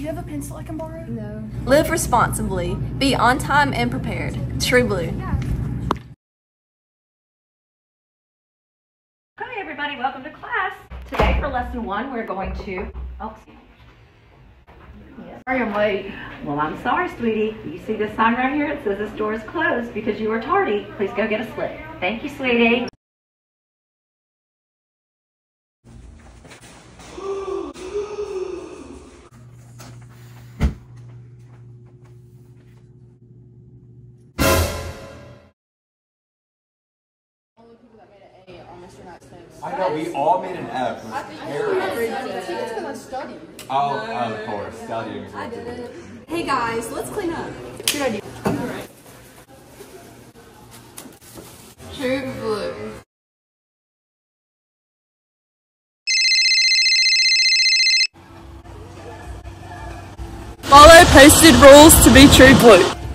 you have a pencil I can borrow? No. Live responsibly. Be on time and prepared. True Blue. Hi everybody, welcome to class. Today for lesson 1 we're going to, Sorry I'm late. well I'm sorry sweetie. You see this sign right here? It says this door is closed because you were tardy. Please go get a slip. Thank you sweetie. I know, we all made an F. It was terrible. I think it's because I studied. Oh, of course. Studying is what it is. Hey guys, let's clean up. Good idea. True Blue. Follow posted rules to be True Blue.